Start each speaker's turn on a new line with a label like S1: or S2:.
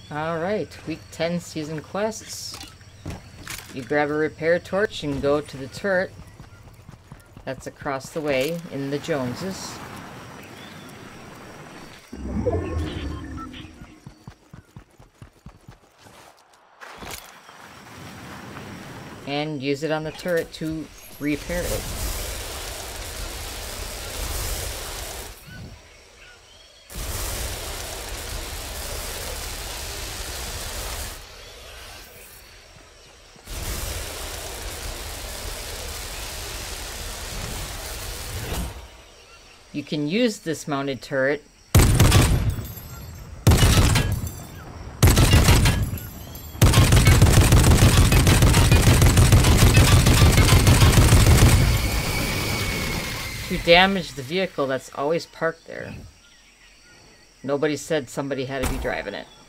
S1: Alright, week 10 season quests. You grab a repair torch and go to the turret. That's across the way in the Joneses. And use it on the turret to repair it. You can use this mounted turret to damage the vehicle that's always parked there. Nobody said somebody had to be driving it.